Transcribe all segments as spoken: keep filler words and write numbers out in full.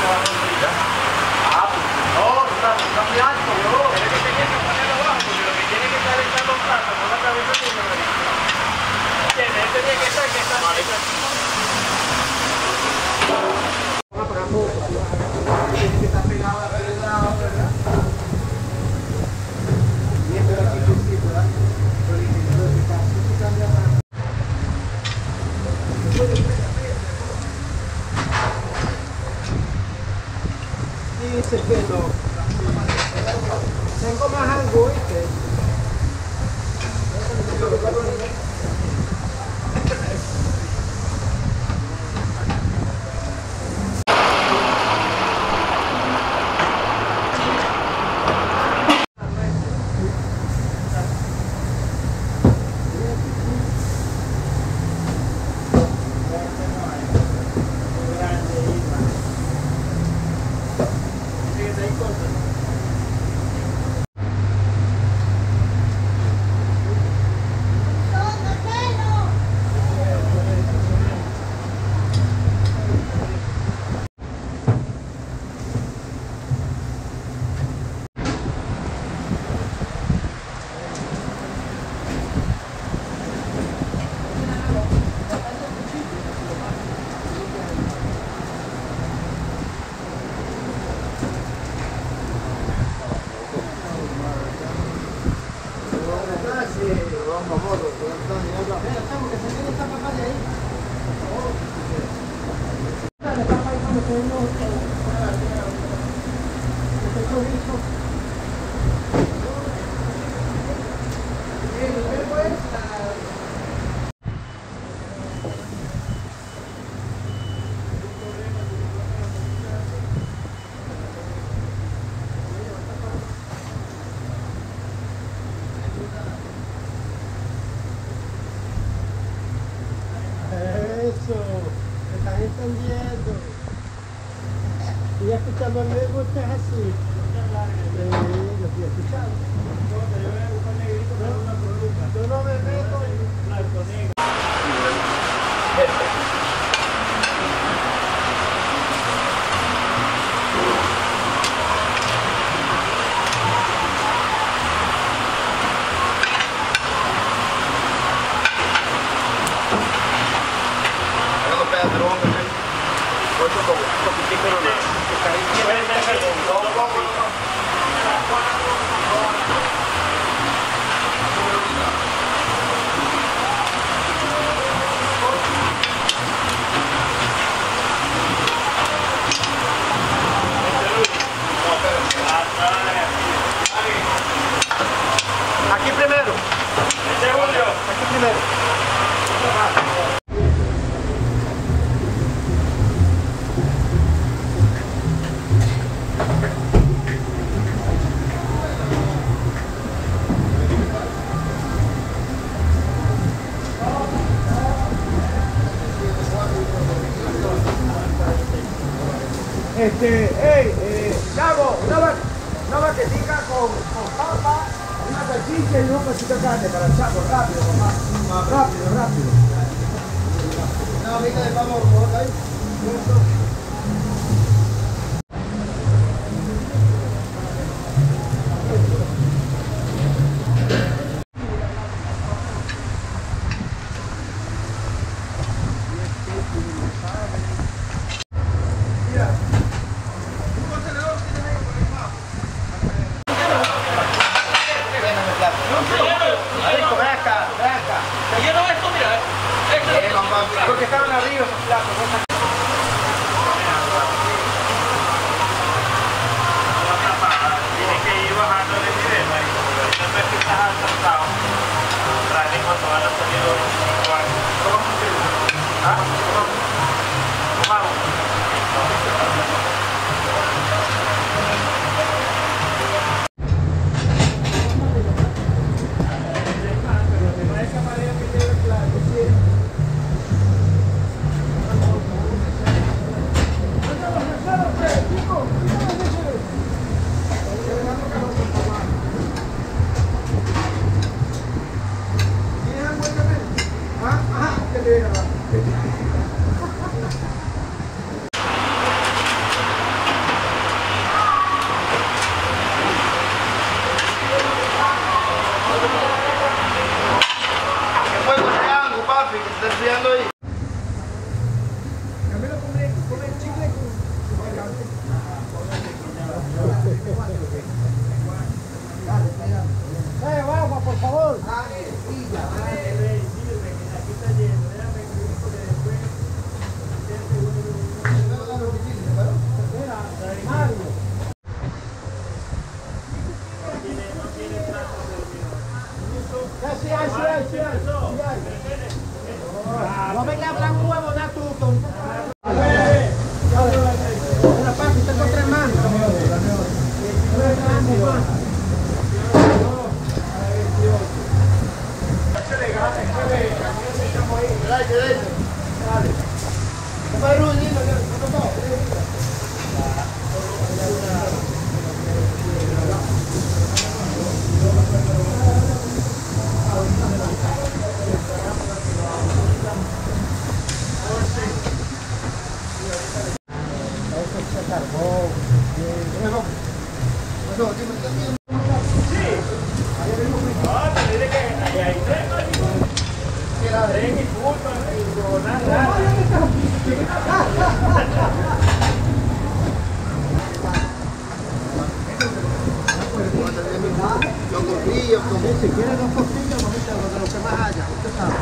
Ah, pues no, está, está muy alto, bro. Pero es que tenía que ponerlo abajo, porque lo que tiene que estar es los platos con la cabeza de una vez. ¿Entiendes? Este tenía que estar que está mal. Vamos a pagar poco. Tiene que estar pegado a la piedra, ¿verdad? Y esto era aquí al principio, ¿verdad? Pero el ingeniero de casa se cambia más. Dice que no. Tengo más algo, ¿viste? Eso, me están entendiendo. Estoy escuchando el mismo, usted es así. Sí, lo estoy escuchando. Yo no me meto en blanco negro. Aquí primero. Aquí primero. Este, hey, eh, Gabo, una, va una vaquetica con, con papa, una salchicha y un pedacito de carne para el chapo, rápido, mamá. Más rápido, rápido. Una horita de pavo, ¿ok? Porque estaban arriba esos platos. Eh, agua, por favor. No venga a hablar huevo, da tú. Una paz, usted con tres manos. Los costillos, como si quiere dos costillos, mamita, lo de lo que más haya, usted sabe.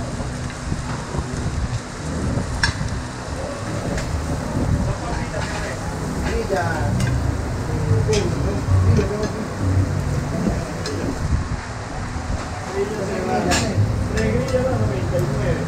Sí, ya. Tres grillas a noventa y nueve.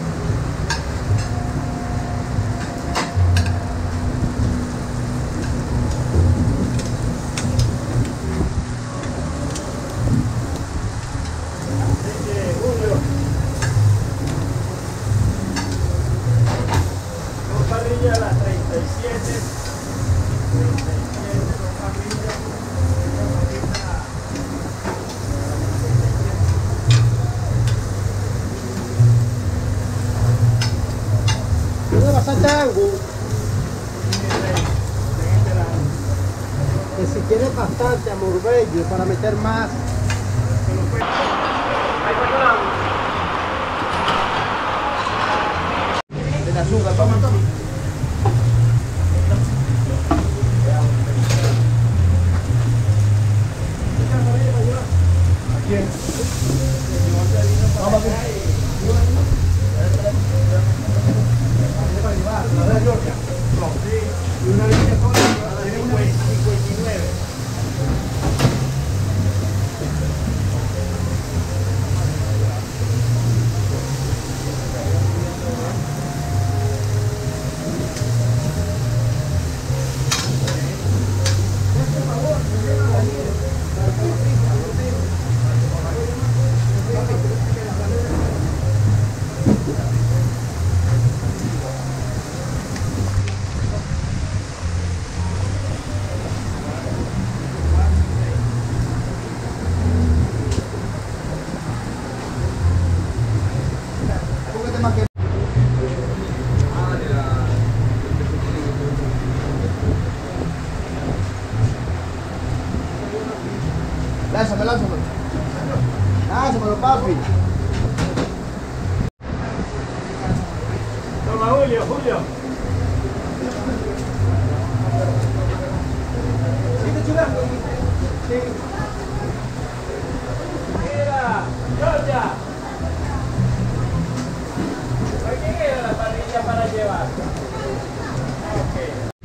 A las treinta y siete, treinta y siete, dos parrillas, Tiene bastante agua. Que si quiere bastante amor bello para meter más. El azúcar, toma, toma. Vamos a y una línea sola tiene cincuenta y nueve. Lánzame, lánzame. Lánzamelo, papi. Toma, Julio, Julio. ¿Sigue chulando? Sí. Mira, Georgia. ¿Para quién era la parrilla para llevar? Ok.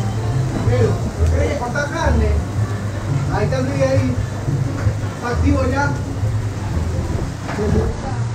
Ahí está Luis ahí. Activo ya.